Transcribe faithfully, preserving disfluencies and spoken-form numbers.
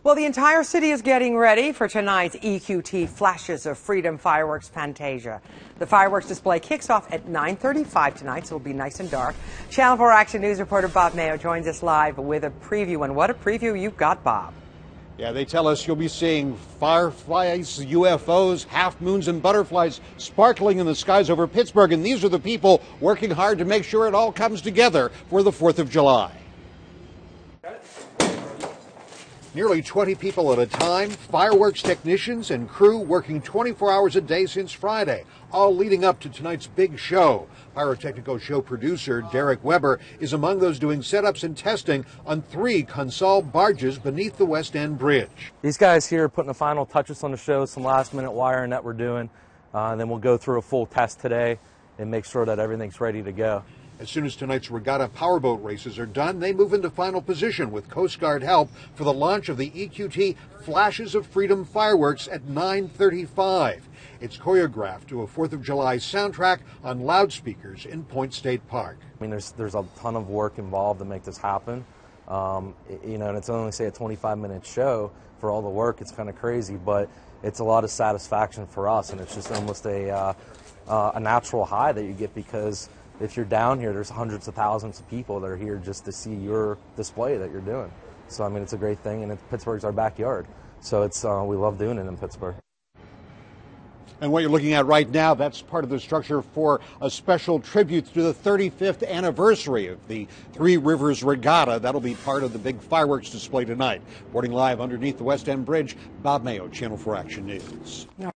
Well, the entire city is getting ready for tonight's E Q T Flashes of Freedom Fireworks Fantasia. The fireworks display kicks off at nine thirty-five tonight, so it'll be nice and dark. Channel four Action News reporter Bob Mayo joins us live with a preview. And what a preview you've got, Bob. Yeah, they tell us you'll be seeing fireflies, U F Os, half moons, and butterflies sparkling in the skies over Pittsburgh. And these are the people working hard to make sure it all comes together for the fourth of July. Nearly twenty people at a time, fireworks technicians and crew working twenty-four hours a day since Friday, all leading up to tonight's big show. Pyrotechnical show producer Derek Weber is among those doing setups and testing on three console barges beneath the West End Bridge. These guys here are putting the final touches on the show, some last minute wiring that we're doing, uh, and then we'll go through a full test today and make sure that everything's ready to go. As soon as tonight's regatta powerboat races are done, they move into final position with Coast Guard help for the launch of the E Q T Flashes of Freedom fireworks at nine thirty-five. It's choreographed to a fourth of July soundtrack on loudspeakers in Point State Park. I mean, there's there's a ton of work involved to make this happen. Um, you know, and it's only, say, a twenty-five minute show for all the work. It's kind of crazy, but it's a lot of satisfaction for us, and it's just almost a, uh, uh, a natural high that you get, because if you're down here, there's hundreds of thousands of people that are here just to see your display that you're doing. So, I mean, it's a great thing, and it, Pittsburgh's our backyard. So it's uh, we love doing it in Pittsburgh. And what you're looking at right now, that's part of the structure for a special tribute to the thirty-fifth anniversary of the Three Rivers Regatta. That'll be part of the big fireworks display tonight. Reporting live underneath the West End Bridge, Bob Mayo, Channel four Action News.